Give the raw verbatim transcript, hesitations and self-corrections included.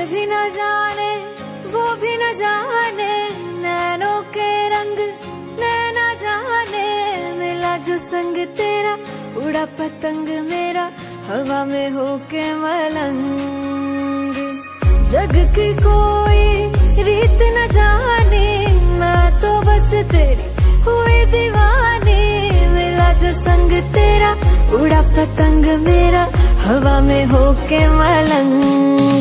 भी न जाने वो भी न जाने, नैनों के रंग नैना जाने। मिला जो संग तेरा उड़ा पतंग मेरा हवा में होके मलंग। जग की कोई रीत न जाने, मैं तो बस तेरी हुई दीवानी। मिला जो संग तेरा उड़ा पतंग मेरा हवा में होके मलंग।